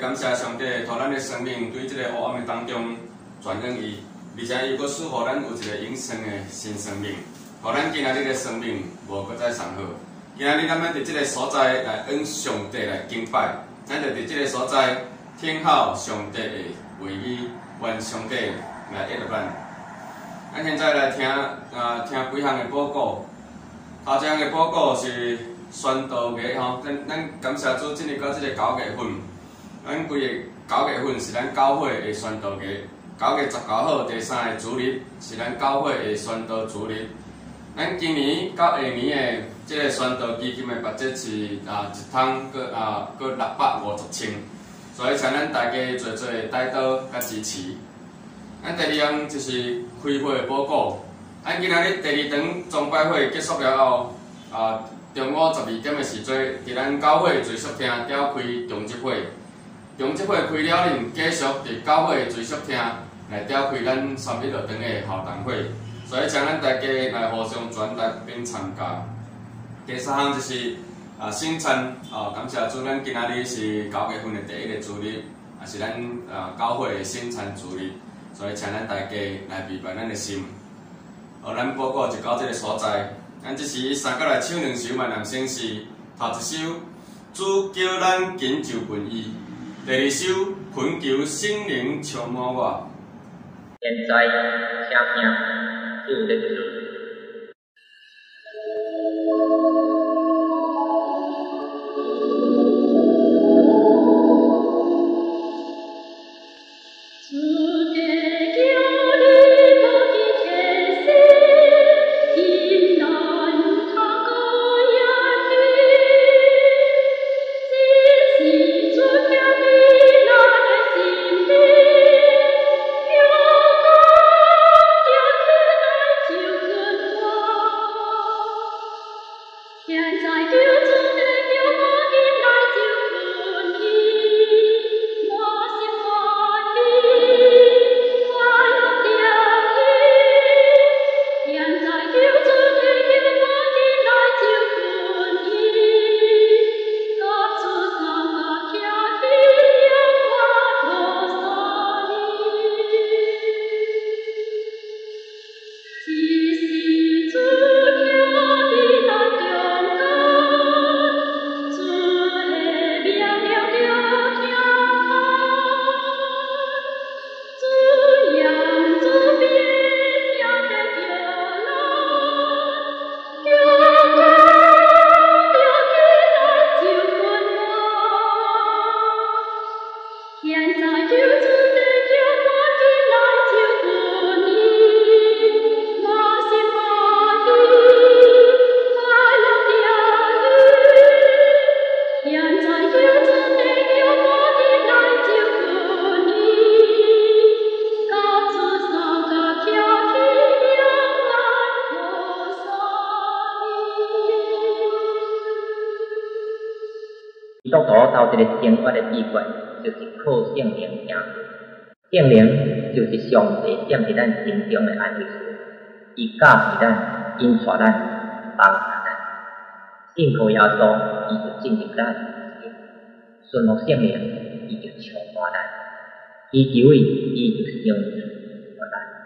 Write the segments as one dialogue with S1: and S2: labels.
S1: 感谢上帝，互咱的生命对即个黑暗的当中转恩伊，而且伊阁赐予咱有一个永生的新生命，互咱今仔日的生命无搁再上好。今仔日咱要伫即个所在来恩上帝来敬拜，咱就伫即个所在听候上帝的话语，愿上帝来悦纳咱。咱现在来听几项的报告。头一项的报告是宣道月吼，咱感谢主，进入到即个9月份，咱规个9月份是咱教会的宣道月，9月19号第3个主日是咱教会的宣道主日。咱今年到下年的即个宣道基金的budget是一趟搁650千，所以请咱大家做带导甲支持。咱第2项就是开会的报告。咱今仔日第2场崇拜会结束了后，中午12点的时阵，伫咱教会聚宿厅召开重集会。重集会开了后，继续伫教会聚宿厅来召开咱3日6场的校堂会。所以请咱大家来互相转达并参加。第3项就是圣餐，感谢主，咱今仔日是9月份的第1个主日，也是咱教会的圣餐主日，所以请咱大家来备办咱的心。咱报告就到这个所在。咱这时三角来唱2首万人圣诗，头一首主叫咱紧就奔伊，第2首恳求圣灵充满我。
S2: 现在听听主的旨。基督徒到一个生活的秘诀，就是靠圣灵行。圣灵就是上帝点伫咱心中的安慰师，伊教示咱、引带咱、帮助咱。信靠耶稣，伊就进入咱心；顺服圣灵，伊就充满咱；祈求伊，伊就成就咱。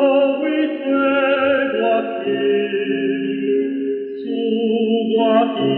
S2: 我的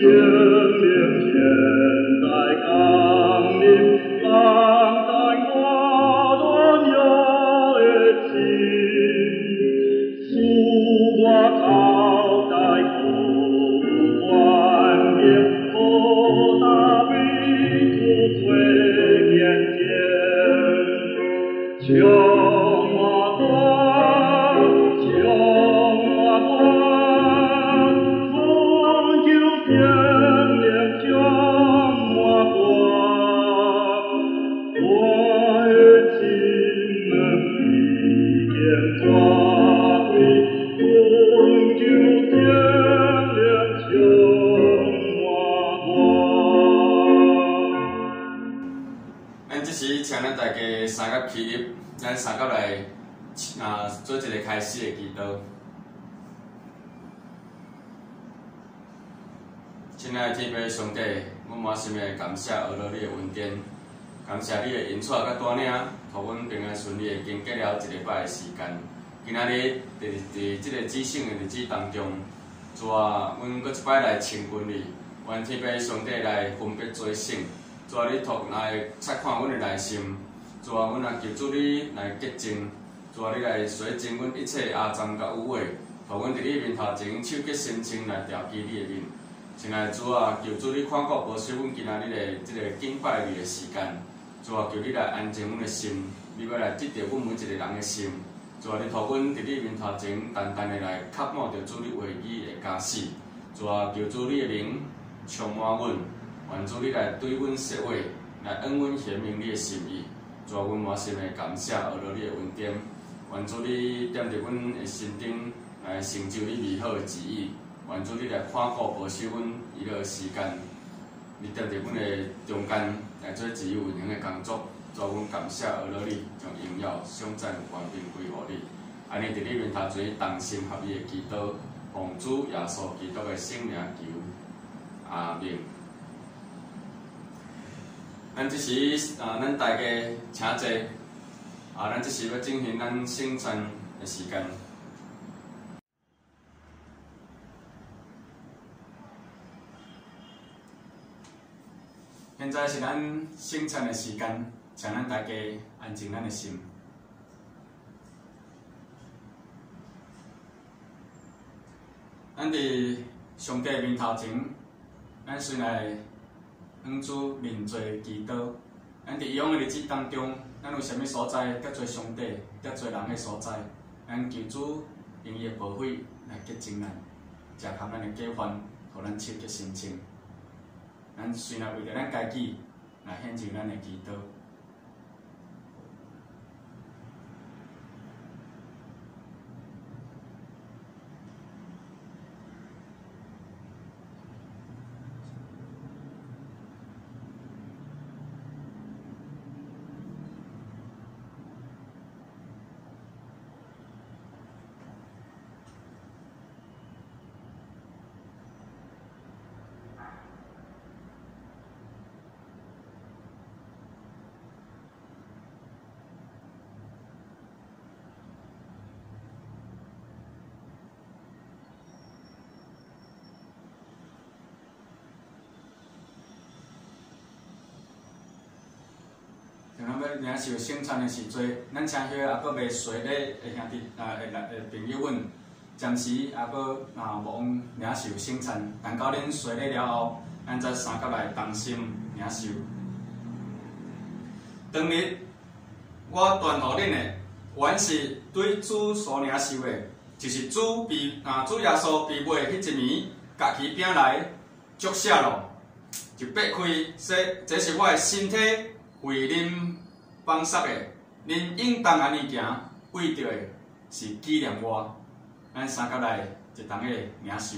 S1: 咱三角来做一个开始的祈祷。亲爱的天父上帝，我满心的感谢学了你的恩典，感谢你的引带甲带领，互阮平安顺利的经过了一礼拜的时间。今仔日伫即个至圣的日子当中，主啊，阮搁一摆来亲近你，愿天父上帝来分别做圣，主啊，你托来察看阮的内心。主啊，阮也求主你来洁净，主啊，你来洗净阮一切阿脏甲污秽，互阮伫你面头前手洁心清来调基你的面。亲爱的主啊，求主你看顾保守阮今仔日的即个敬拜你的时间。主啊，求你来安静阮的心，你要来得到阮每一个人的心。主啊，你互阮伫你面头前单单的来渴慕着主你话语的启示。主啊，求主你的灵充满阮，愿主你来对阮说话，来恩阮显明你的心意。主啊，阮满心的感谢，学了你的恩典，愿主你踮伫阮的心顶来成就你美好的旨意，愿主你来看顾保守阮娱乐的时间，你踮伫阮的中间来做自由运行的工作。主啊，阮感谢，学了你，将荣耀、颂赞、权柄归乎你。安尼伫你面头前同心合意的祈祷，奉主耶稣基督的圣名求，阿们。咱即时咱大家请坐，咱即时要进行咱圣餐的时间。现在是咱圣餐的时间，请咱大家安静咱的心。咱伫上帝面头前，咱先来向主认罪祈祷。咱伫以往的日子当中，咱有啥物所在得罪上帝、得罪人的所在，咱求主用伊的宝血来洁净咱，食合咱的过犯，互咱手洁心清。咱先来为着咱家己来献上咱的祈祷。咱要领受圣餐的时阵，咱请许也阁未随礼的兄弟朋友们，暂时也阁无领受圣餐，等到恁随礼了后，咱再三角来同心领受。当日我传互恁的，原是对主所领受的，就是主耶稣被卖迄一暝，家己饼来祝谢咯，就擘开说：这是我的身体。为恁放撒的，恁应当安尼行，为着的是纪念我。咱三角来一同的领受。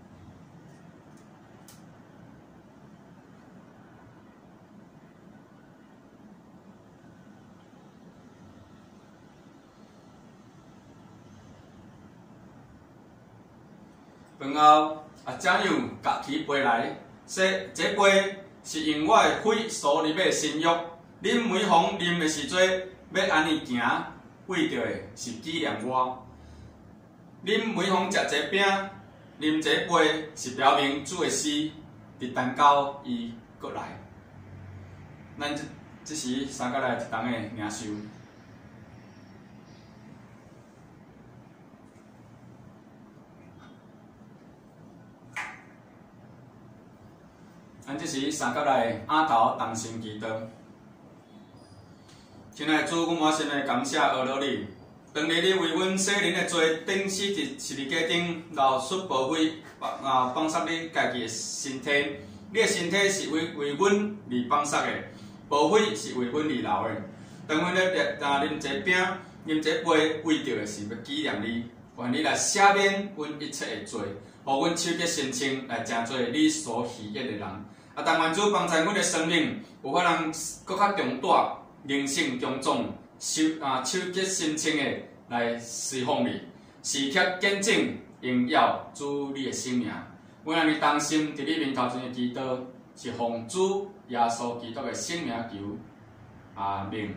S1: 饭后怎样夹起杯来，说这杯是用我的血所立的新约。恁每逢啉的时阵，要安尼行，为着的是纪念我。恁每逢食这饼、啉这杯，是表明主的死， 伫蛋糕伊过来，咱即时三角来一重的领受。咱即时三角来仰头同心祈祷。亲爱的主，阮满心的感谢阿罗你，当日你为阮世人的罪钉死伫十字架顶，流出宝血，放杀你家己的身体。你的身体是为阮而放杀的，宝血是为阮而流的。当阮咧啉这饼、啉这杯，为着的是要纪念你，愿你来赦免阮一切的罪，互阮手洁心清，来成做你所喜悦的人。但愿主帮助阮的生命，有法通搁较强大、灵性强壮、手洁心清的来侍奉你，时刻见证荣耀主你的生命。阮安尼当心伫你面头前的祈祷，是奉主耶稣基督的圣名求，阿门。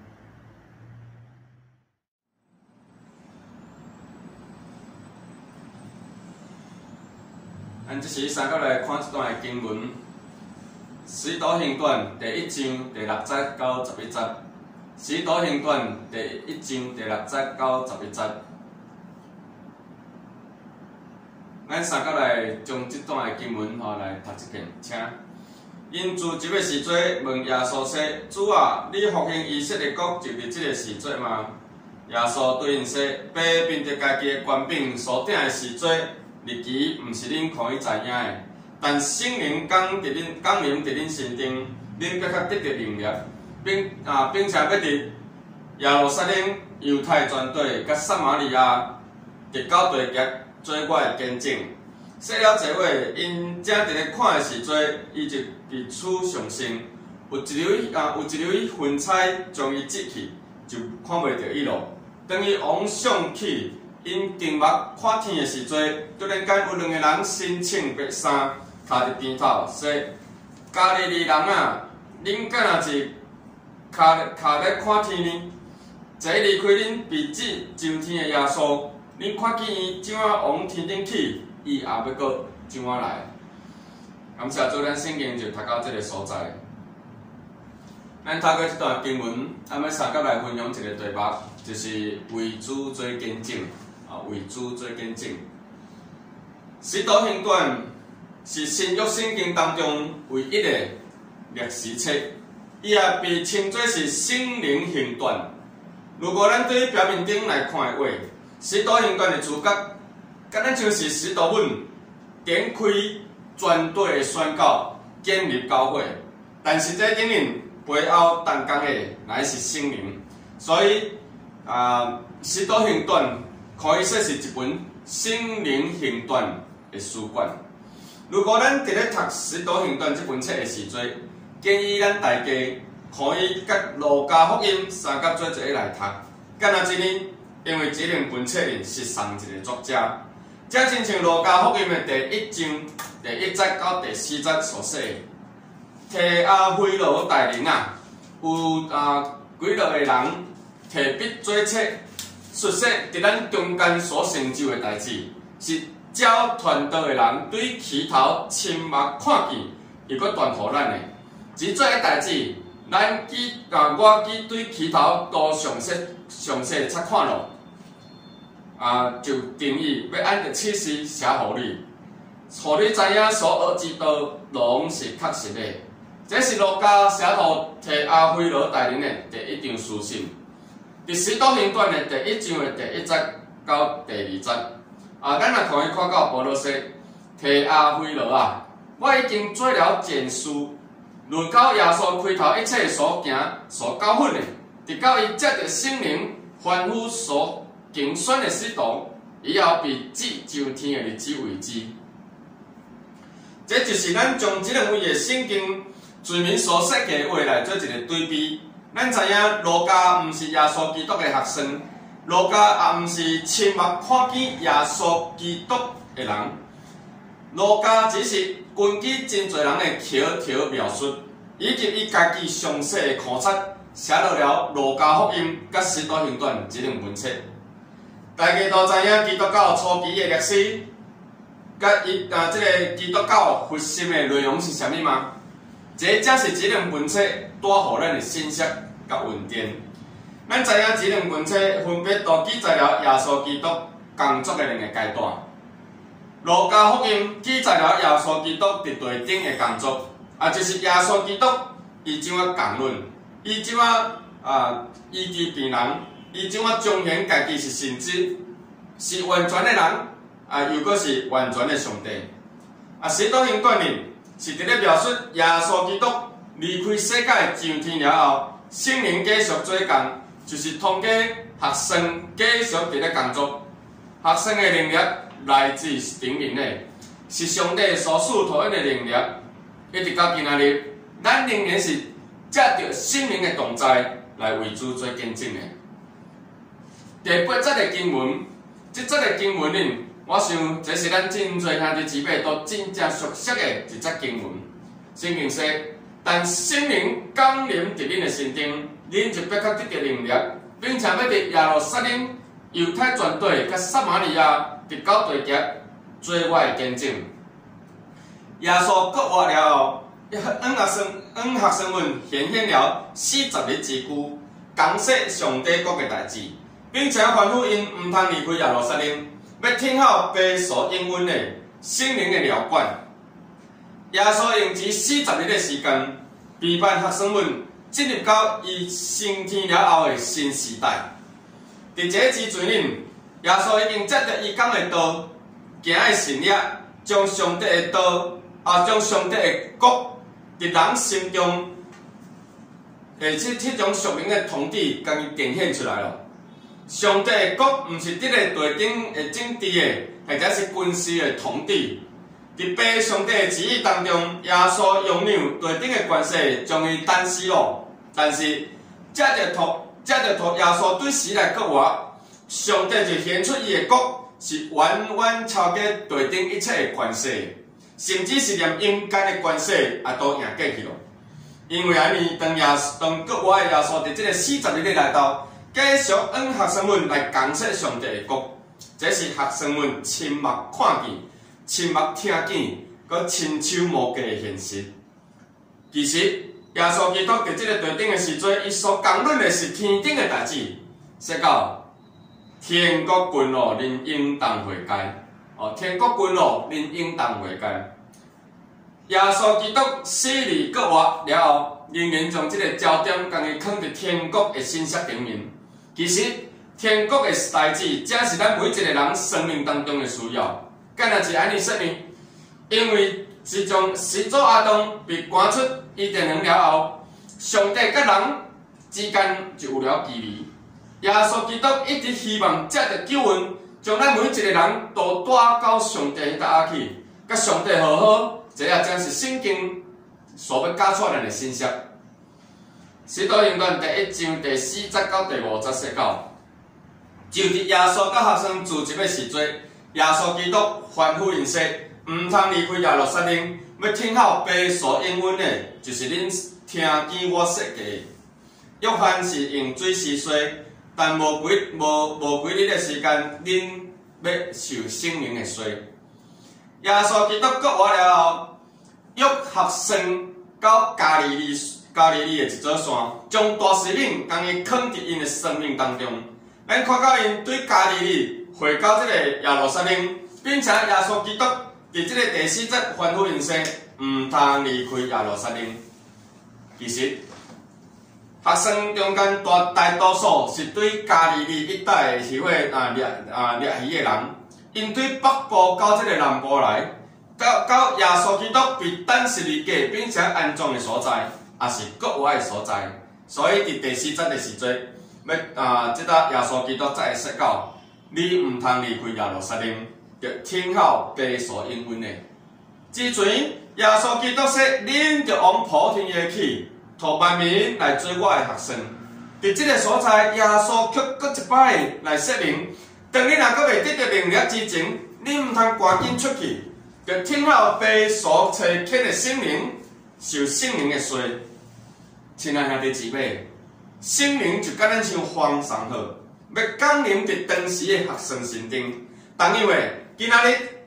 S1: 咱即时三角来看一段的经文。《使徒行传》第1章第6节到11节，《使徒行传》第1章第6节到11节。咱三角来将这段的经文来读一遍，请。因自即个时节问耶稣说：“主啊，你复兴以色列国就是即个时节吗？”耶稣对因说：“爸凭着家己的权柄所定的时节，日期毋是恁可以知影的。但圣灵降临伫恁身顶，恁必较得着能力，并且要伫耶路撒冷、犹太全地、甲撒玛利亚，直到地极，做我的见证。”说了这话，因正伫咧看的时节，伊就伫厝上升，有一流云彩将伊遮去，就看袂着伊咯。当伊往上去，因定目看天的时节，突然间有2个人身穿白衫。徛伫边头说：“加利利人啊，恁敢若是徛咧看天呢？这离开恁鼻子上天的耶稣，恁看见伊怎啊往天顶去，伊也要搁怎啊来？”感谢主，咱圣经就读到这个所在。咱透过这段经文，咱要三角来分享一个题目，就是为主做见证为主做见证。使徒行传是新约圣经当中唯一的历史册，伊也被称作是圣灵行传。如果咱对表面顶来看的话，使徒行传的主角，敢咱像是使徒们展开全地的宣告、建立教会，但实际经营背后担当的乃是圣灵。所以使徒行传可以说是一本圣灵行传的书卷。如果咱伫咧读《使徒行传》这本册的时阵，建议咱大家可以甲《路加福音》三角做一个来读。干哪一呢？因为这两本册是同一个作者，这亲像《路加福音》的第1章第1节到第4节所写，提阿非罗大人有几落个人提笔做册，述说伫咱中间所成就的代志是。照传道的人对起头亲目看见，伊阁传互咱的。只做个代志，咱我对起头都详细察看咯。就定义要按着启示写互你，互你知影所学之道拢是确实的。这是路加写互提阿非罗大人的第1张书信，伫使徒行传的第1章的第1节到第2节。咱若可以看到保罗说：“提阿非罗啊，我已经做了前书，论到耶稣开头一切所行所教训的，直到伊接着圣灵吩咐所竞选的使徒，以后被指上天的日子为止。”这就是咱将这两位的圣经罪名所设计的话来做一个对比。咱知影路加毋是耶稣基督的学生。路加也毋是亲目看见耶稣基督的人，路加只是根据真侪人的条条描述，以及伊家己详细的考察，写落了《路加福音》甲《使徒行传》这两本册。大家都知影基督教初期的历史， 甲伊即个基督教核心的内容是啥物吗？这才是这两本册带互咱的信息甲稳定。咱知影这两本册分别都记载了耶稣基督工作的两个阶段。路加福音记载了耶稣基督伫地顶的工作，就是耶稣基督伊怎啊讲论，伊怎啊医治病人，伊怎啊彰显家己是先知，是完全的人，又搁是完全的上帝。使徒行传里是伫咧描述耶稣基督离开世界上天了后，圣灵继续做工，就是通过学生继续伫咧工作。学生的能力来自顶面的，是上帝所赐托恩的能力。一直到今仔日，咱仍然是借着圣灵的同在来为主做见证的。第八节的经文，这节的经文呢，我想这是咱真侪兄弟姊妹都真正熟悉的一节经文。圣经说：“但圣灵降临伫恁的身顶，恁就必较得着能力，并且要伫耶路撒冷、犹太全地甲撒玛利亚直到地极，做我的见证。”耶稣搁活了后，恩学生们显现了40日之久，讲说上帝国的代志，并且吩咐因毋通离开耶路撒冷，要听候被所应允的圣灵的疗管。耶稣用这40日的时间，陪伴学生们进入到伊升天了后的新时代。伫这之前呢，耶稣已经接着伊讲的道，行的神业，将上帝的道，将上帝的国伫人心中，迄种属灵的统治，甲伊呈现出来了。上帝的国毋是伫咧地顶的政治的，或者是军事的统治。伫被上帝的旨意当中，耶稣拥有地顶的权势，将伊单死了。但是借着托耶稣对时来搁活，上帝就显出伊的国是远远超过地顶一切的权势，甚至是连阴间的权势也都赢过去了。因为安尼，当搁活的耶稣伫这个40日来到，继续恩学生们来讲说上帝的国，这是学生们亲目看见、亲目听见，佮亲手摸过的现实。其实，耶稣基督伫这个地顶的时阵，伊所讲论的是天顶的代志，说到天国君王恁应当悔改。天国君王恁应当悔改。耶稣基督死里搁活了后，仍然将这个焦点将伊放伫天国的信息顶面。其实，天国的代志，才是咱每一个人生命当中的需要。干若是安尼说呢？因为自从始祖亚当被赶出伊甸园了后，上帝甲人之间就有了距离。耶稣基督一直希望借着救恩，将咱每一个人都带到上帝遐去，甲上帝和好。这也正是圣经所要教出咱的信息。使徒行传第1章第4节到第5节说到，就伫耶稣甲学生聚集的时阵，耶稣基督吩咐因说，毋通离开耶路撒冷，要听候父所应允的，就是恁听见我说的。约翰是用水施洗，但无几日的时间，恁要受圣灵的洗。耶稣基督搁活了后，约学生到加利利的一座山，将大使命将伊放伫因的生命当中。咱看到因对加利利回到这个耶路撒冷，并且耶稣基督伫这个第4节吩咐因说，毋通离开耶路撒冷。其实，学生中间大多数是对加利利一带的迄位掠鱼的人。因对北部到这个南部来，到耶稣基督被等十字架并且安葬的所在，也是搁活的所在。所以伫第4节的时阵，即个耶稣基督才会说到：你毋通离开耶路撒冷，着听候父所应允的。之前耶稣基督说：恁着往普天下去，托万民来做我的学生。伫即个所在，耶稣却搁一摆来说明。当你若阁未得到能力之前，你毋通赶紧出去，着听候父所差遣的圣灵，受圣灵的洗。亲爱兄弟姊妹，圣灵就敢咱像风送好，要降临伫当时的学生身顶。同样的，今仔日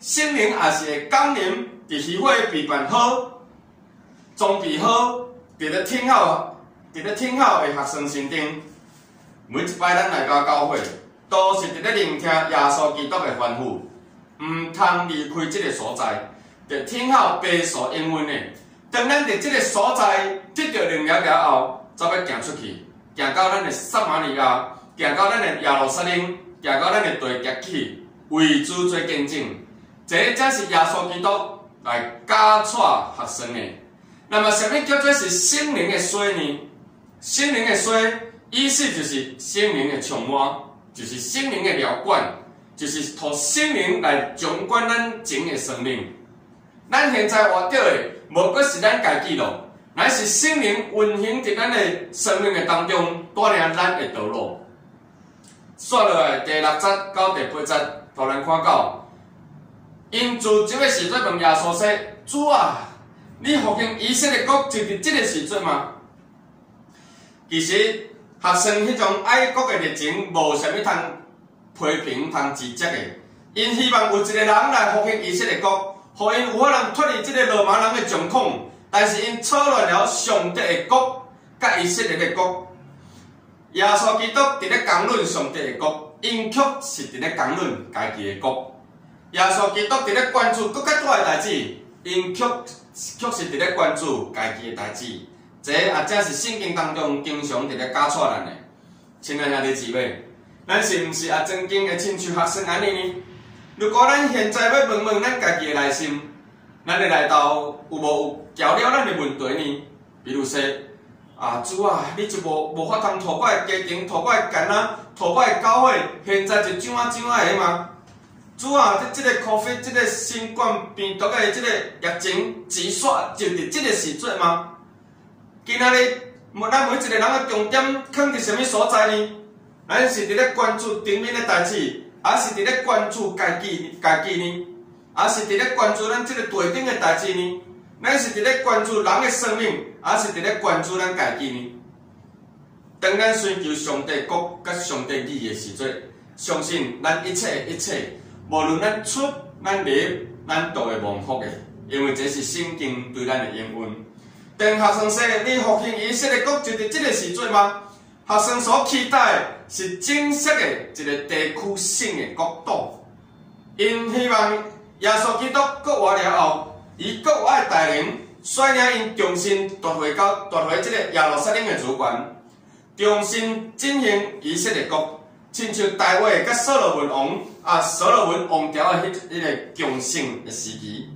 S1: 圣灵也是会降临伫虚火的备办好、装备好，伫咧听候的学生身顶。每一摆咱来到教会，都是伫咧聆听耶稣基督的吩咐，毋通离开即个所在，伫听候白所应允的。当咱伫即个所在得到能力了后，才要行出去，行到咱的撒玛利亚，行到咱的耶路撒冷，行到咱的地极去，为主做见证。这才是耶稣基督来教带学生的。那么，什么叫做是圣灵的水呢？圣灵的水。意思就是圣灵的充满，就是圣灵的浇灌，就是托圣灵来掌管咱整个生命。咱现在活着的，无过是咱家己咯，乃是圣灵运行伫咱的生命的当中，带领咱的道路。续落来第6节到第8节，突然看到，因自这个时阵问耶稣说：“主啊，你复兴以色列国就伫这个时阵吗？”其实。学生迄种爱国的热情，无啥物通批评、通指责的。因希望有一个人来复兴以色列国，互因有法通脱离即个罗马人的掌控。但是因错乱了上帝的国，甲以色列的国。耶稣基督伫咧讲论上帝的国，因却是伫咧讲论家己的国。耶稣基督伫咧关注更较大的代志，因却是伫咧关注家己的代志。这也正是圣经当中经常伫咧教带咱的，亲爱兄弟姊妹，咱是毋是也曾经会亲像学生安尼呢？如果咱现在要问问咱家己的内心，咱的内道有无有交了咱的问题呢？比如说，主啊，你就无法通透我的家庭、透我的囡仔、透我的教会，现在就怎啊的吗？主啊，即个 COVID 即个新冠病毒的即个疫情持续就伫即个时阵吗？今仔日，咱每一个人的重点放伫什么所在呢？咱是伫咧关注顶面的代志，还是伫咧关注家己呢？还是伫咧关注咱即个地顶的代志呢？咱是伫咧关注人的生命，还是伫咧关注咱家己呢？当咱寻求上帝国甲上帝义的时阵，相信咱一切，无论咱出、咱入，咱都会蒙福的，因为这是圣经对咱的应允。当学生说：“你复兴以色列国就伫即个时阵吗？”学生所期待的是正式的一个地区性的国度。因希望耶稣基督国活了后，伊国活的带领率领因重新夺回即个耶路撒冷的主权，重新振兴以色列国，亲像大卫甲所罗门王朝的迄个强盛的时期。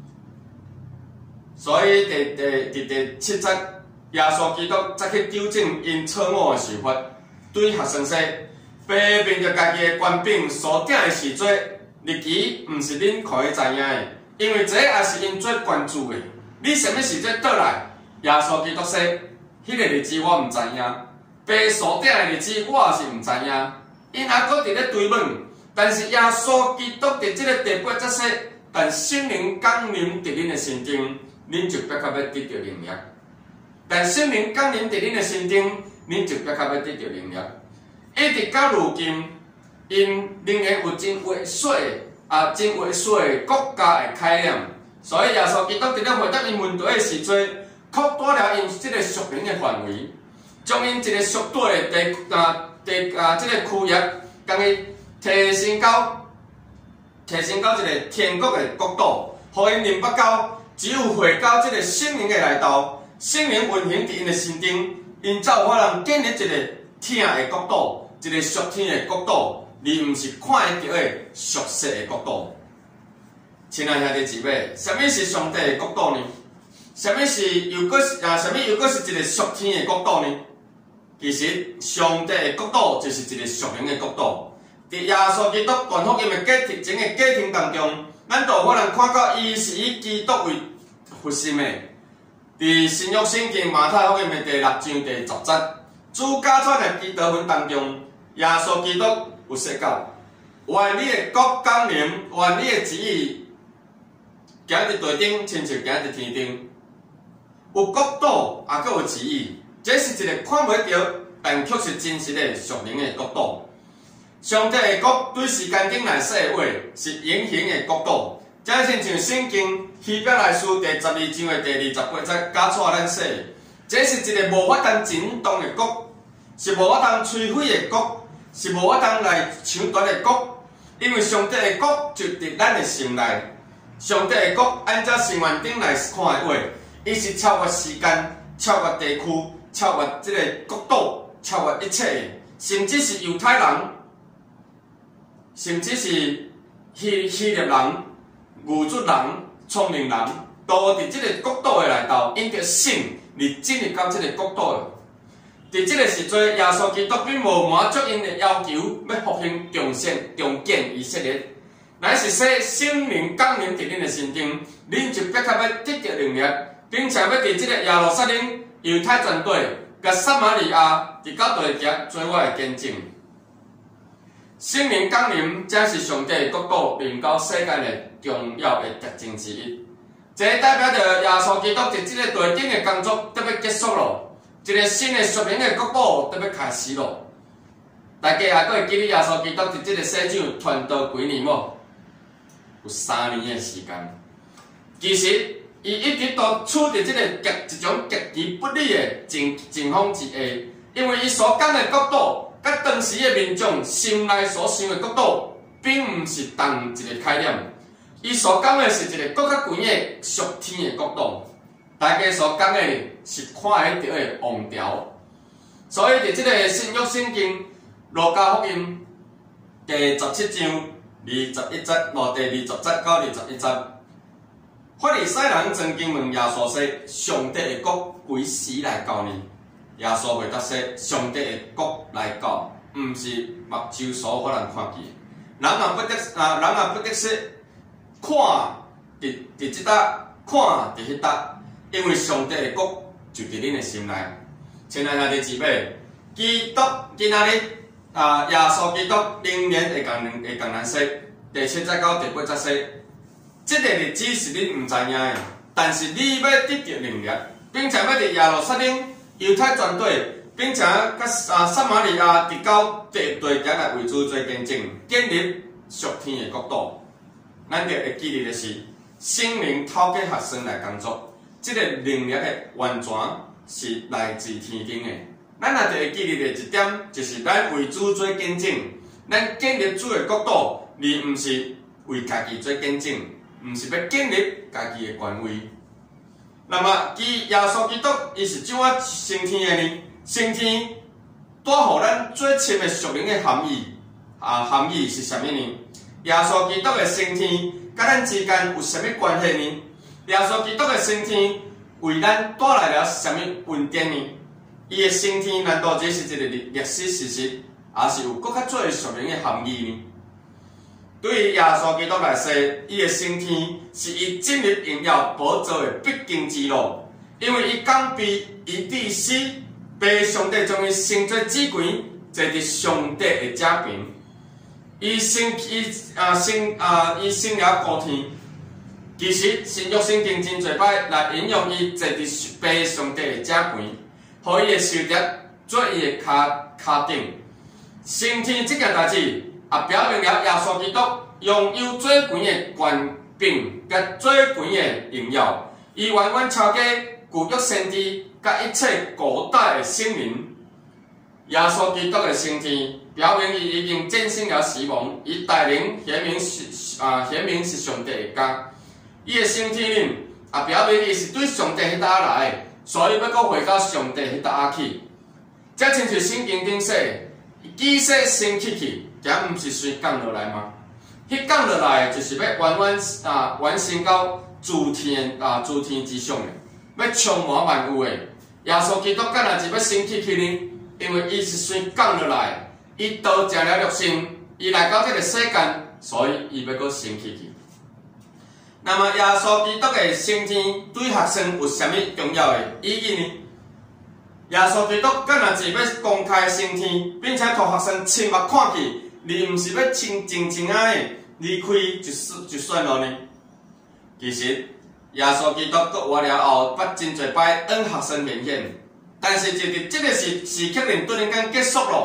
S1: 所以第7节，耶稣基督才去纠正因错误的想法，对学生说：“批评着家己的权柄所定的事做，日期毋是恁可以知影的，因为这也是因最关注的。你什么时阵倒来？”耶稣基督说：“迄个日子我毋知影，被所定的日子我也是毋知影。”因还搁伫咧追问，但是耶稣基督伫即个第8节说：“但圣灵降临伫恁的心中。”恁就必较要得到能力，但圣灵降临伫恁的心中，恁就必较要得到能力。一直到如今，因仍然有真话说的国家的概念，所以耶稣基督伫咧回答因问题的时阵，扩大了因即个属灵的范围，将因一个属地的即个区域，将伊提升到一个天国的国度，互因明白到。只有回到即个圣灵的内道，圣灵运行伫因的心中，因才有法通建立一个天的国度，一个属天的国度，而毋是看得到的属世的国度。亲爱兄弟姊妹，什么是上帝的国度呢？什么又搁是一个属天的国度呢？其实上帝的国度就是一个属灵的国度。伫耶稣基督传福音的整个过程当中，咱就有法通看到伊是以基督为核心的。伫新约圣经马太福音的第6章第10节，主教传的基督文当中，耶稣基督有说到：愿你的国降临，愿你的旨意行伫地顶，亲像行伫天顶。有国度，也阁有旨意，这是一个看袂到，但却是真实的属灵的国度。 上帝的国对时间顶来说的话，是永恒的国度。这亲像圣经希伯来书第12章的第28节教出咱说，这是一个无法通震动的国，是无法通摧毁的国，是无法通来抢夺的国。因为上帝的国就伫咱的心内。上帝的国按照圣经顶来看的话，伊是超越时间、超越地区、超越这个国度、超越一切的，甚至是犹太人，甚至是希腊人、牛族人、聪明人，都伫这个国度的内头，因着信而进入到这个国度的。伫这个时阵，耶稣基督并无满足因的要求，要复兴重建以色列。乃是说圣灵降临伫恁的心中，恁就必须要得到能力，并且要伫这个耶路撒冷、犹太全地、甲撒玛利亚伫到地极做我的见证。圣灵降临，才是上帝的国度临到世界的重要的特征之一。这代表着耶稣基督伫这个地顶的工作得要结束咯，一个新的属灵的国度得要开始咯。大家还阁会记得耶稣基督伫这个世上传道几年无？有3年的时间。其实，伊一直都处伫这个一种极其不利的情况之下，因为伊所讲的国度，甲当时的民众心内所想的国度，并毋是同一个概念。伊所讲的是一个更较悬的属天的国度，大家所讲的是看得到的王朝。所以，伫这个新约圣经路加福音第17章21节，第20节到21节，法利赛人曾经问耶稣说：“上帝的国几时来到呢？”耶稣回答说：“上帝的国来到，毋是目睭所可能看见。人也不得说看伫即搭，看伫迄搭，因为上帝的国就伫恁的心内。”亲爱兄弟姊妹，基督今仔日耶稣基督仍然会共咱说，第7节到第8节说，这个日子是恁毋知影的，但是你要得到能力，并且要伫耶路撒冷、犹太全地，并且甲撒玛利亚直到地极来为主做见证，建立属天的国度。咱着会记得的是，圣灵透过学生来工作，这个能力的完全是来自天顶的。咱也着会记得的一点，就是咱为主做见证，咱建立主的国度，而毋是为家己做见证，毋是要建立家己的权威。那么，耶稣基督伊是怎啊升天的呢？升天带互咱最深的属灵的含义含义是啥物呢？耶稣基督的升天，甲咱之间有啥物关系呢？耶稣基督的升天为咱带来了啥物恩典呢？伊的升天难道这是一个历史事实，还是有更较做属灵的含义呢？对于耶稣基督来说，伊的升天是伊进入荣耀宝座的必经之路，因为伊降卑伊第死，被上帝将伊升做子权，坐伫上帝的正边。伊升了高天。其实新约圣经真侪摆来引用伊坐伫被上帝的正边，互伊的受力做伊的骹顶。升天这件代志，也表明了耶稣基督拥有最权的权柄，甲最权的荣耀。伊远远超过旧约先知，甲一切古代的圣灵。耶稣基督的升天，表明伊已经战胜了死亡，伊带领显明是上帝的家。伊的升天呢，也表明伊是对上帝迄搭来的，所以要搁回到上帝迄搭去。这亲像圣经顶说，基色升起去，敢毋是随降落来吗？迄降落来就是要完成到诸天之上的，要充满万有的。耶稣基督敢若是要升起去呢？因为伊是随降落来，伊道成了肉身，伊来到这个世间，所以伊要搁升起去。那么耶稣基督的升天对学生有啥物重要的意义呢？耶稣基督敢若是要公开升天，并且互学生亲目看去，而毋是要静静的离开就算了呢？其实耶稣基督搁活了后，捌真侪摆向学生显现，但是就伫这个时刻突然间结束咯，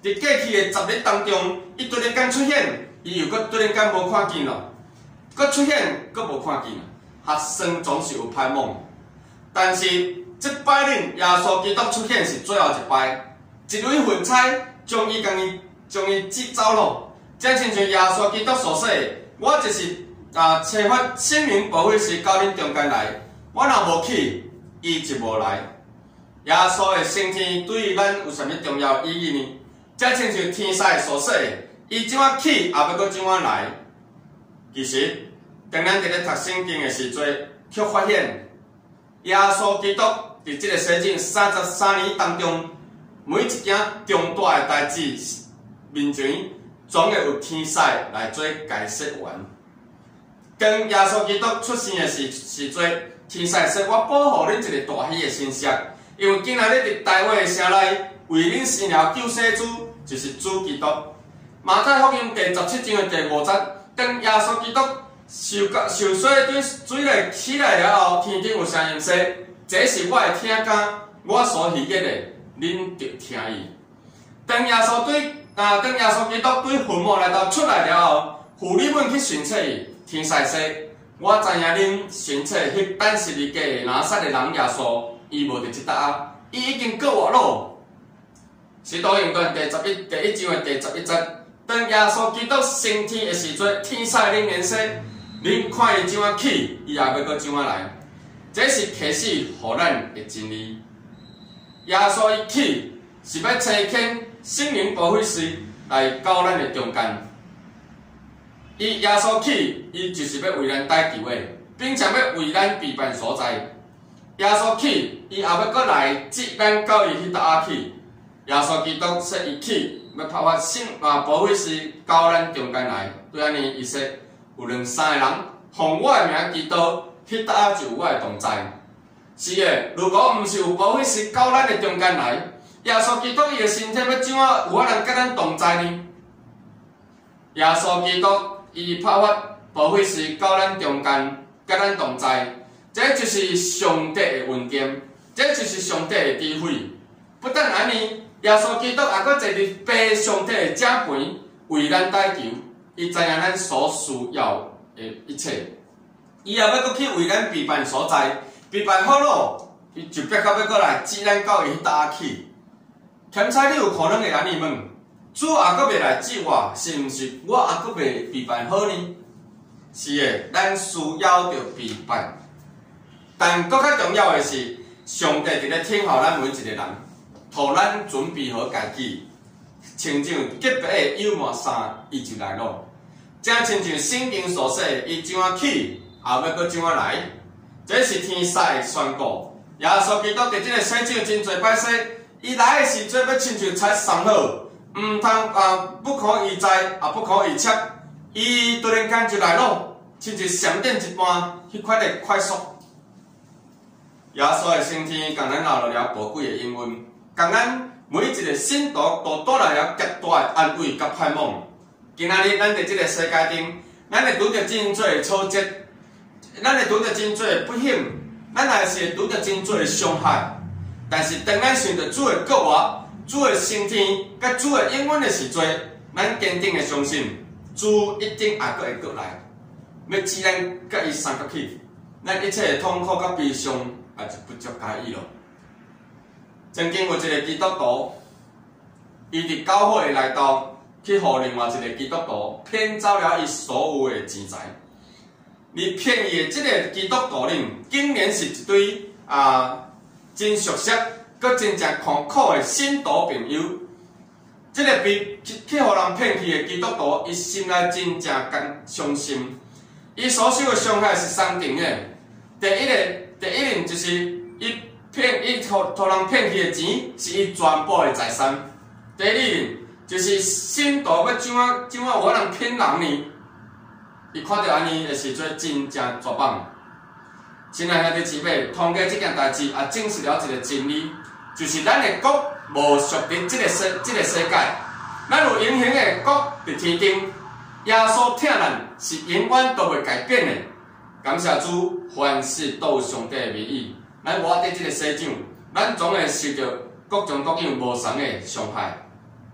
S1: 伫过去的10日当中，伊突然间出现，伊又搁突然间无看见咯，搁出现，搁无看见，学生总是有盼望。但是即摆恁耶稣基督出现是最后一摆，一位魂差将伊接走咯，正亲像耶稣基督所说的，我就是找发生命保惠师到恁中间来，我若无去，伊就无来。耶稣的升天对于咱有啥物重要意义呢？正亲像天使所说的，伊怎啊去，也要搁怎啊来。其实，当咱伫咧读圣经的时阵，却发现耶稣基督伫即个世境33年当中，每一件重大的代志面前，总会有天使来做解释员。当耶稣基督出生的时阵，天使说：“我保护恁一个大喜的信息，因为今仔日伫大卫的城内为恁生了救世主，就是主基督。”马太福音第17章的第5节，当耶稣基督受水内起来了后，天顶有声音说：“这是我的听囝，我所喜悦的，恁着听伊。”当耶稣基督对坟墓内头出来了后，妇女们去寻找伊，天使说：“我知影恁寻找迄等十字架的拿撒勒人耶稣，伊无伫即搭啊，伊已经过活咯。”使徒行传第1章的第11节，当耶稣基督升天的时阵，天使恁连说：“恁看伊怎啊去，伊也要搁怎啊来。”这是启示互咱的真理。耶稣一去，是要差遣圣灵保惠师来到咱的中间。耶稣去，伊就是要为咱带救的，并且要为咱陪伴所在。耶稣去，伊也要搁来接咱到伊迄搭啊去。耶稣基督说伊去，要拍发保惠师到咱中间来。对安尼，伊说有2、3个人奉我的名祈祷，迄搭啊就有我的同在。是的，如果毋是有保惠师到咱的中间来，耶稣基督伊的身体要怎啊有法通甲咱同在呢？耶稣基督伊拍发保惠师到咱中间，甲咱同在，这就是上帝的恩典，这就是上帝的智慧。不但安尼，耶稣基督也搁坐伫爸上帝的正边，为咱代求。伊知影咱所需要的一切，伊也要搁去为咱陪伴所在，陪伴好咯，伊就必要搁来接咱到伊迄搭仔去。添彩，你有可能会安尼问：主也搁袂来接我，是毋是我也搁袂陪伴好呢？是的，咱需要着陪伴，但搁较重要的是，上帝伫咧听候咱每一个人，互咱准备好家己，穿上洁白的幽默衫，伊就来咯。正亲像圣经所说，伊怎啊去，也要搁怎啊来。这是天使的宣告。耶稣基督伫即个世上真侪摆说，伊来的时阵要亲像菜送好，毋通不可预知，也不可预测。伊突然间就来咯，亲像闪电一般，迄款的快速。耶稣的升天，共咱留了宝贵的应允，共咱每一个信徒都带来了极大的安慰甲盼望。今仔日咱伫即个世界中，咱会拄着真多的挫折，咱会拄着真多的不幸，咱也是会拄着真多的伤害。但是当咱想着主的国活、主的升天、甲主的应允的时阵，咱坚定的相信，主一定也搁会过来，要接咱甲伊相合去。咱一切的痛苦甲悲伤也就不足介意咯。曾经有一个基督徒，伊伫教会内头。去互另外一个基督徒骗走了伊所有的钱财，而骗伊的即个基督徒呢，竟然是一对真熟悉、搁真正看苦的信徒朋友。即个被去互人骗去的基督徒，伊心内真正伤心。伊所受的伤害是3重的。第一任就是伊互人骗去的钱，是伊全部的财产。第二任。就是信徒要怎啊有法通骗人呢？伊看到安尼的时阵，真正绝望。亲爱兄弟姊妹，通过这件代志，也证实了一个真理，就是咱的国无属于这个世界，咱有永恒的国伫天顶。耶稣疼咱是永远都袂改变的。感谢主，凡事都有上帝的美意。咱活伫这个世上，咱总会受到各种各样无常的伤害。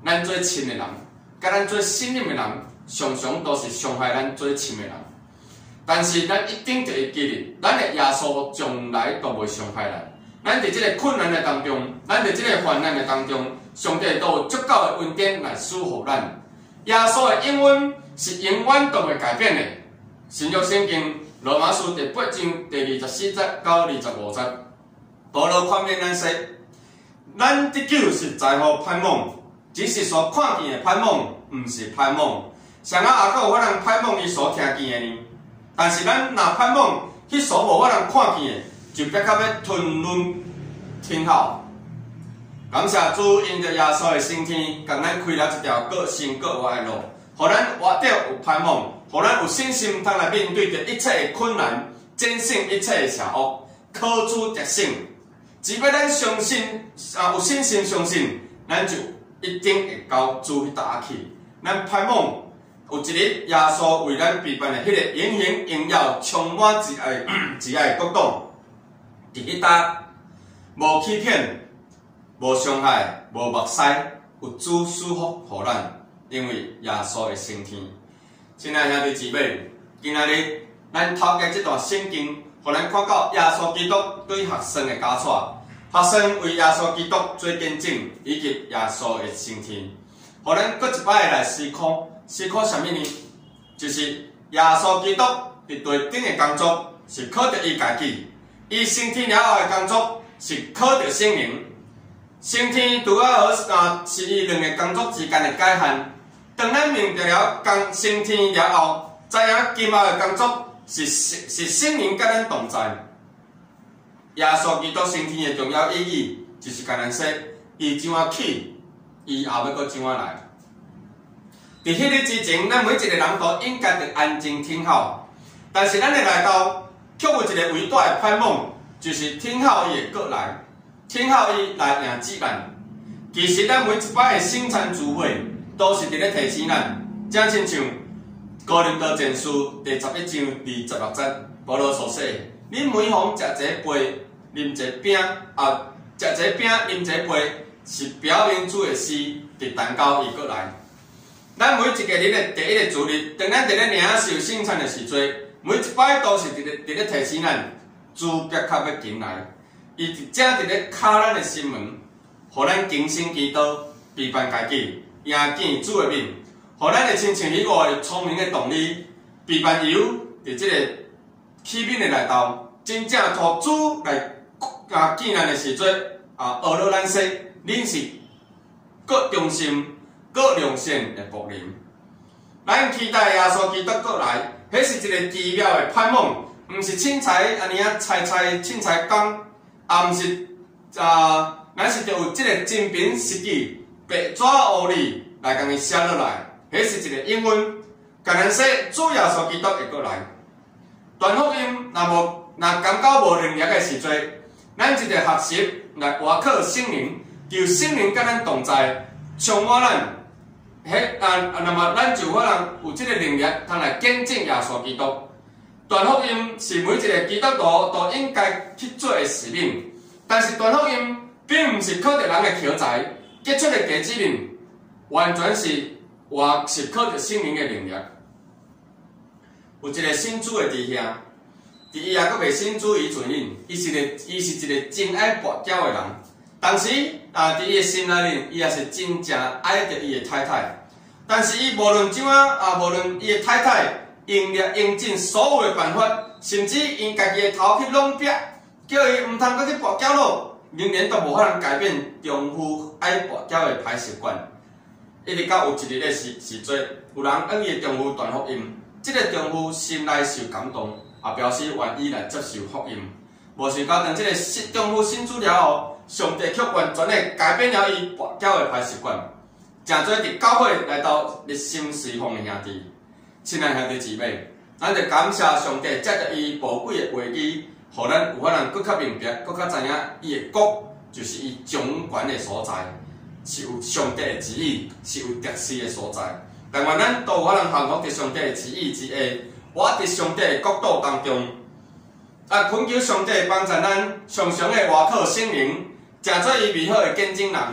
S1: 咱做亲的人，甲咱做信任的人，常常都是伤害咱做亲的人。但是咱一定就会记得，咱的耶稣从来都袂伤害咱。咱伫即个困难的当中，咱伫即个患难的当中，上帝都有足够的恩典来赐福咱。耶稣的应允是永远都袂改变的。新约圣经罗马书第8章第24节到25节，保罗劝勉咱说：咱得救是在乎盼望，只是所看见的盼望，毋是盼望。谁啊还阁有法通盼望伊所听见的呢？但是咱若盼望迄所无法通看见的，就必甲要吞论天后。感谢主，因着耶稣的升天，共咱开了一条各新各活的路，互咱活着有盼望，互咱有信心，通来面对着一切的困难，战胜一切的邪恶，靠主得胜。只要咱相信有信心相信，咱就一定会到主迄搭去。咱盼望有一日耶稣为咱备办的迄个永恒荣耀、充满慈爱的国度，伫迄搭无欺骗。无伤害，无目屎，有主赐福互咱，因为耶稣的升天。亲爱兄弟姊妹，今仔日咱透过这段圣经，互咱看到耶稣基督对学生的教带，学生为耶稣基督做见证，以及耶稣的升天，互咱搁一摆来思考什么呢？就是耶稣基督伫地顶的工作是靠着伊家己，伊升天了后的工作是靠着圣灵。升天除了是伊两个工作之间的界限。当咱明白了升天了后，知影今后的工作是圣灵甲咱同在。耶稣基督升天的重要意义，就是甲咱说，伊怎啊去，伊后要阁怎啊来。伫迄日之前，咱每一个人都应该着安静听候，但是咱的内道却有一个伟大的盼望，就是听候伊会阁来。听候伊来迎接咱。其实咱每一摆的圣餐聚会，都是伫咧提醒咱，正亲像《哥林多前书》第11章26节，保罗所说：“恁每逢食这杯，啉这饼，食这饼，啉这杯，是表明主的死，直等到伊过来。”咱每一个日的第一个主日，当咱伫咧领受圣餐的时阵，每一摆都是伫咧提醒咱，主必较要紧来。伊正伫咧敲咱的心门，互咱更新祈祷，备办家己，迎见主的面，互咱会亲像迄个聪明的动力，备办油伫即个器皿的内头，真正互主来见咱的时阵，学落咱说，恁是各忠心、各良善的仆人。咱期待耶稣基督过来，迄是一个奇妙的盼望，毋是凊彩安尼啊凊彩讲。也毋是咱是着有即个真凭实据、白纸黑字来共伊写落来，迄是一个应允。甲咱说，主耶稣基督会过来。传福音若感到无能力的时阵，咱就着学习来活靠圣灵，求圣灵甲咱同在，充满咱。那么咱就可能有即个能力，通来见证耶稣基督。传福音是每一个基督徒都应该去做的使命，但是传福音并毋是靠着人的口才结出的假指令，完全是靠着圣灵的能力。有一个信主的弟兄，伫伊也阁未信主以前，伊是一个真爱跋筊的人，但是伫伊的心内面，伊也是真正爱着伊的太太，但是伊无论怎啊，无论伊的太太。用尽所有的办法，甚至用家己的头去弄壁，叫伊毋通阁去跋筊咯，仍然都无法通改变丈夫爱跋筊的歹习惯。一直到有一日的时阵，有人向伊的丈夫传福音，即个丈夫心内受感动，也表示愿意来接受福音。无想到当即个丈夫信主了后，上帝却完全的改变了伊跋筊的歹习惯，诚侪伫教会来到热心侍奉的兄弟。亲爱兄弟姊妹，咱着感谢上帝，借着伊宝贵的话语，互咱有法通更较明白、更较知影伊的国就是伊掌权的所在，是有上帝的旨意，是有特殊的所在。但愿咱都有法通降服伫上帝的旨意之下，活伫上帝的国度当中。恳求上帝帮助咱，常常的活靠圣灵，成做伊美好的见证人，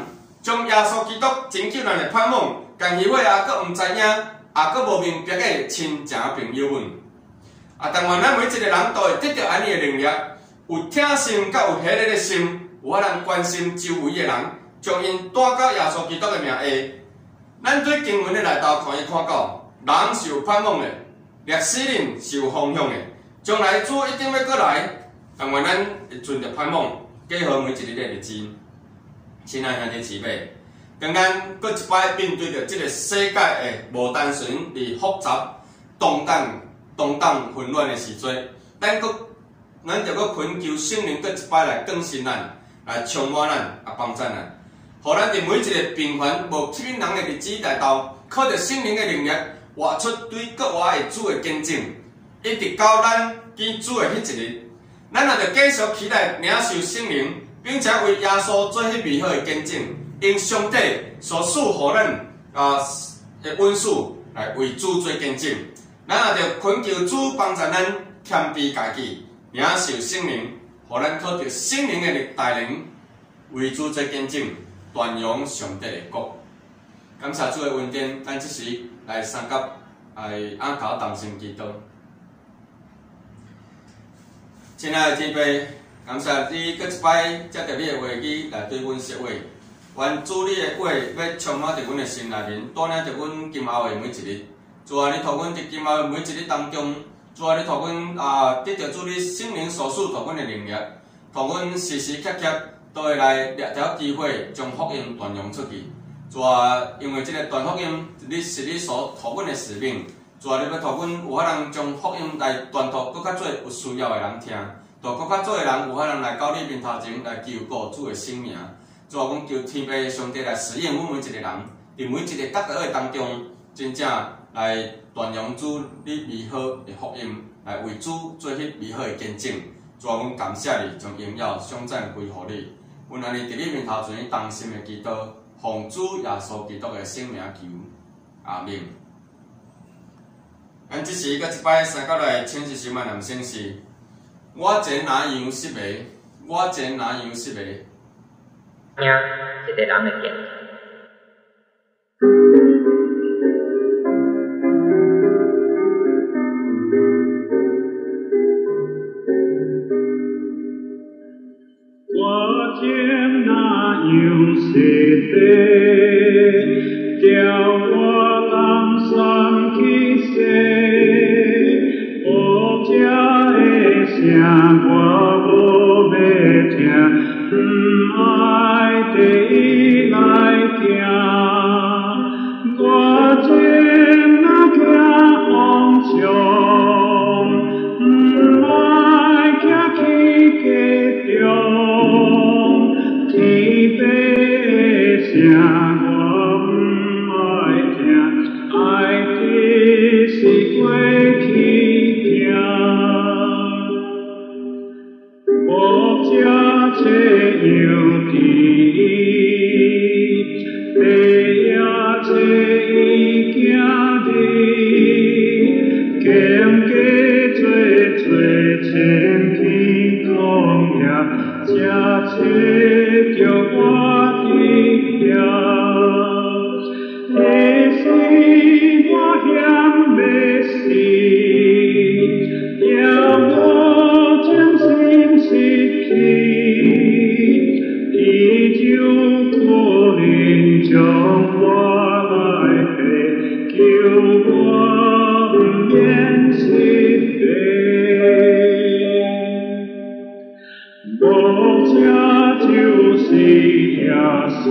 S1: 将耶稣基督拯救咱的盼望，但迄位啊，佫毋知影，啊，佫无明白的亲情朋友们。啊，但愿咱每一个人都会得到安尼的能力，有疼心甲有喜乐的心，有法通关心周围的人，将因带到耶稣基督的名下。咱对经文的内头看伊看到，人是有盼望的，历史人是有方向的，将来主一定要过来。但愿咱会存着盼望，过好每一日的日子。亲爱兄弟姊妹，当咱搁一摆面对着这个世界的无单纯而复杂、动荡混乱的时阵，咱就搁恳求圣灵搁一摆来更新咱，来充满咱，帮助咱，互咱伫每一个平凡无吸引人的日子内头，靠着圣灵的能力，活出对国外的主的见证，一直到咱见主的迄一日。咱也着继续期待领受圣灵，并且为耶稣做迄美好的见证，因上帝所赐予咱的恩赐来为主做见证。咱也着恳求主帮助咱谦卑家己，领受圣灵，互咱靠着圣灵的带领，为主做见证，传扬上帝的国。感谢主的恩典，咱即时来三甲来按头同心祈祷。亲爱的天父，感谢你搁一摆接着你的话语来对阮说话，愿主你的话要充满伫阮的心内面，带领着阮今后的每一日。主啊，你托阮伫今后的每一日当中，主啊，你托阮得到主你圣灵所赐托阮的能力，托阮时时刻刻都会来掠着机会将福音传扬出去。主啊，因为这个传福音，是你所托阮的使命。主啊，你要托阮有法通将福音来传托搁较做有需要的人听，就搁较做的人有法通来到你面头前来求告主的生命。主啊，阮求天父上帝来使用阮每一个人，伫每一个得到的当中，真正来传扬主你美好的福音，来为主做迄美好的见证。主啊，阮感谢你，将荣耀颂赞归乎你。阮安尼伫你面头前同心的祈祷，奉主耶稣基督的圣名求，阿门。咱即时搁一摆三角来请一首闽南圣诗。我前哪样失迷，我前哪样失迷。
S2: 听一个人的见证。
S3: 我前哪样失迷，叫我人生去世。这的声我无要听，不爱地伊来行。我前那行方向，不爱行去街中。天父的声我不爱听，爱只是过去。这样地，地也这伊行哩，经过前去旷野，这找着我的了。那时我嫌要死，要我将心失去。伊就可能将我来背，叫我不免失迷。无这就是耶稣，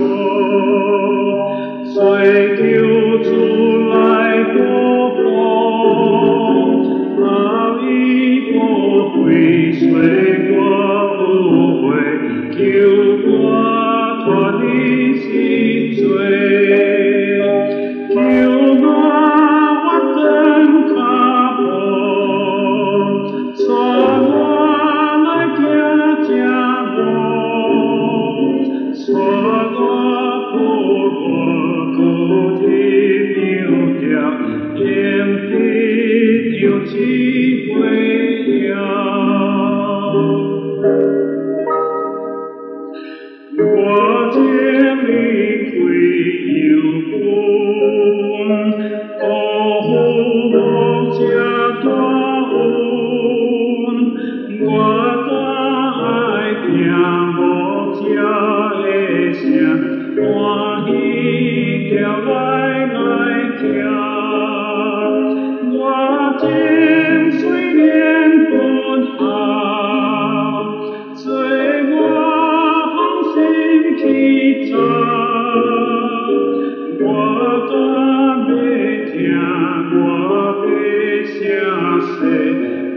S3: 追求出来保护，好伊无悔随我有悔，求我脱离是罪，求我等脚步，带我来行正路，带我步过高天庙条，应彼有机会了。我见你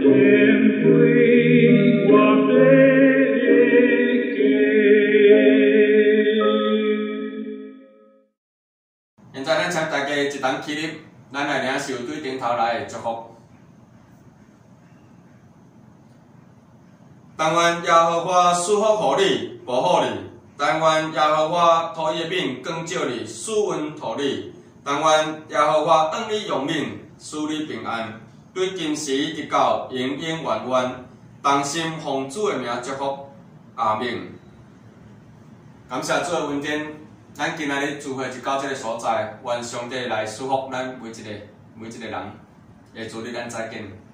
S3: 天归我背
S1: 现在咱请大家一同起立，咱来领受对顶头来的祝福。但愿耶和华赐福互你，保护你；但愿耶和华土伊的饼光照你，赐恩互你；但愿耶和华当你用命，使你平安。对今时直到永永远远，同心奉主的名祝福，阿们。感谢主的恩典，咱今仔日聚会就到这个所在，愿上帝来祝福咱每一个人，也祝你咱再见。